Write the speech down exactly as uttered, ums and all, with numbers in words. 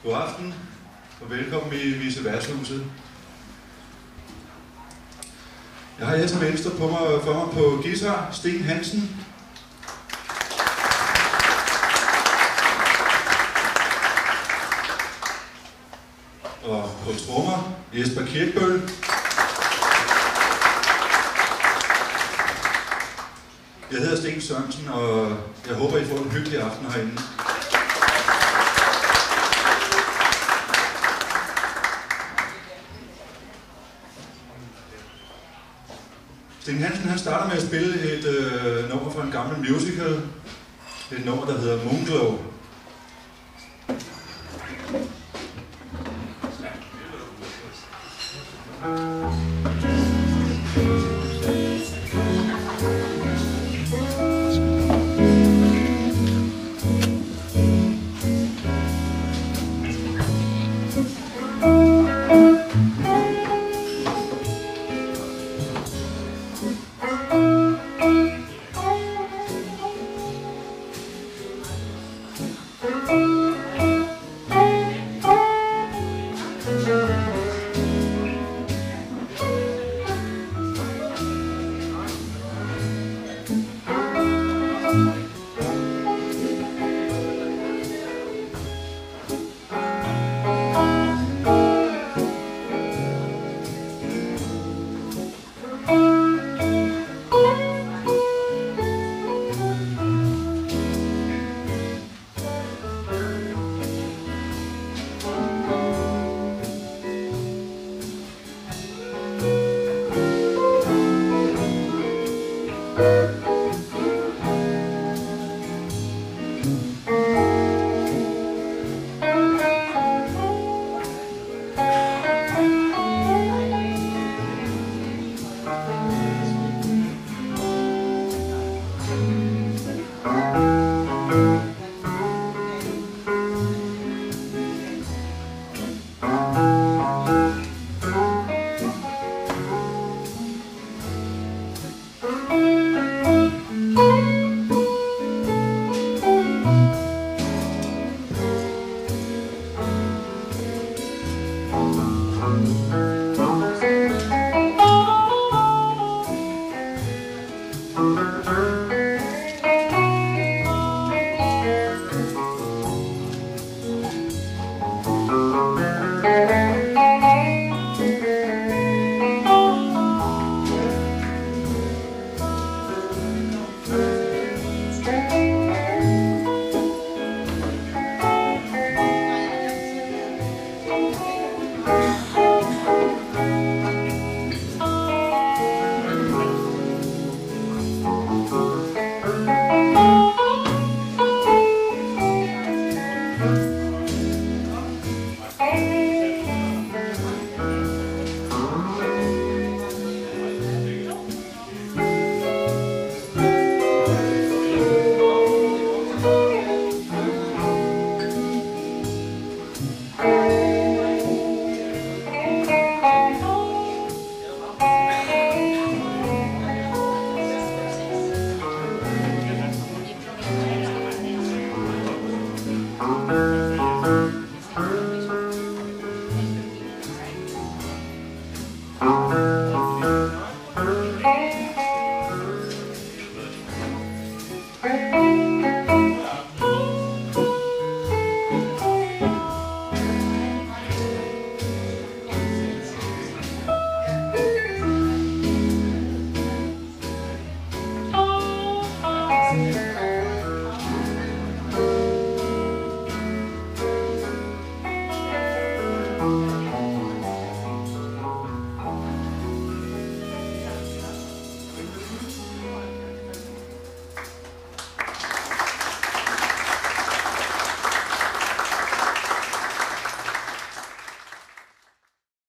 God aften, og velkommen i Viceværtshuset. Jeg har her til venstre på mig, for mig på guitar, Steen Hansen. Og på trommer, Jesper Kirkbøl. Jeg hedder Steen Sørensen, og jeg håber, I får en hyggelig aften herinde. Steen Hansen han starter med at spille et øh, nummer fra en gammel musical. Et nummer, der hedder Moonglow. Thank you.